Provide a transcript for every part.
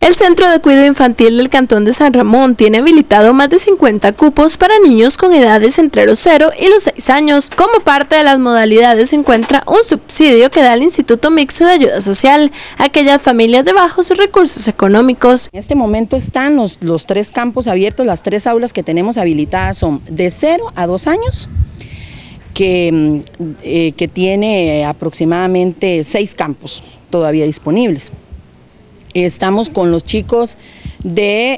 El Centro de Cuidado Infantil del Cantón de San Ramón tiene habilitado más de 50 cupos para niños con edades entre los 0 y los 6 años. Como parte de las modalidades se encuentra un subsidio que da el Instituto Mixto de Ayuda Social a aquellas familias de bajos recursos económicos. En este momento están los 3 campos abiertos, las 3 aulas que tenemos habilitadas son de 0 a 2 años, que tiene aproximadamente 6 campos todavía disponibles. Estamos con los chicos de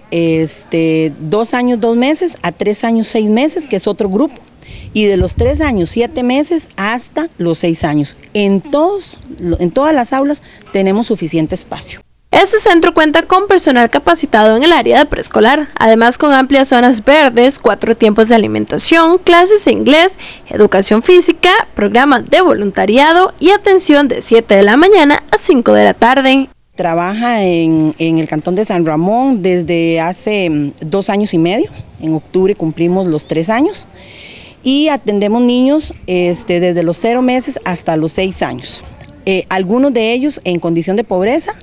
2 años 2 meses a 3 años 6 meses, que es otro grupo, y de los 3 años 7 meses hasta los 6 años. En todas las aulas tenemos suficiente espacio. Este centro cuenta con personal capacitado en el área de preescolar, además con amplias zonas verdes, 4 tiempos de alimentación, clases de inglés, educación física, programas de voluntariado y atención de 7 de la mañana a 5 de la tarde. Trabaja en el Cantón de San Ramón desde hace 2 años y medio, en octubre cumplimos los 3 años, y atendemos niños desde los 0 meses hasta los 6 años. Algunos de ellos en condición de pobreza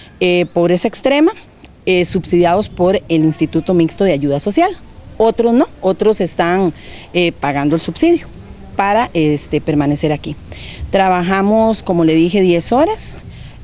extrema, subsidiados por el Instituto Mixto de Ayuda Social. Otros no, otros están pagando el subsidio para permanecer aquí. Trabajamos, como le dije, 10 horas.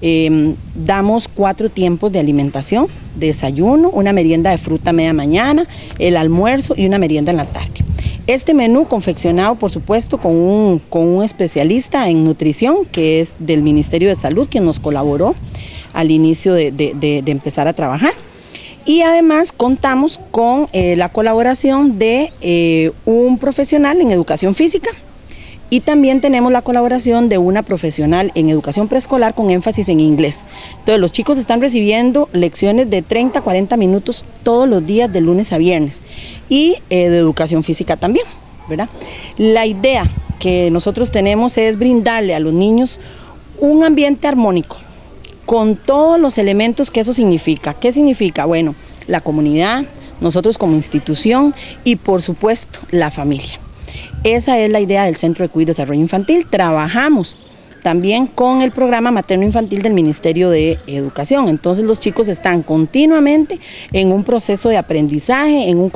Damos 4 tiempos de alimentación, desayuno, una merienda de fruta a media mañana, el almuerzo y una merienda en la tarde. Este menú confeccionado, por supuesto, con un especialista en nutrición, que es del Ministerio de Salud, quien nos colaboró al inicio de empezar a trabajar. Y además contamos con la colaboración de un profesional en educación física, y también tenemos la colaboración de una profesional en educación preescolar con énfasis en inglés. Entonces los chicos están recibiendo lecciones de 30 a 40 minutos todos los días de lunes a viernes, y de educación física también, ¿verdad? La idea que nosotros tenemos es brindarle a los niños un ambiente armónico, con todos los elementos que eso significa. ¿Qué significa? Bueno, la comunidad, nosotros como institución y por supuesto la familia. Esa es la idea del Centro de Cuidado y Desarrollo Infantil. Trabajamos también con el programa materno-infantil del Ministerio de Educación. Entonces los chicos están continuamente en un proceso de aprendizaje, en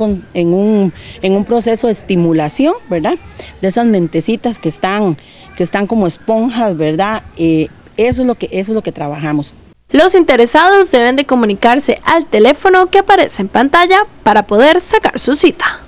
un proceso de estimulación, ¿verdad? De esas mentecitas que están como esponjas, ¿verdad? Eso es lo que trabajamos. Los interesados deben de comunicarse al teléfono que aparece en pantalla para poder sacar su cita.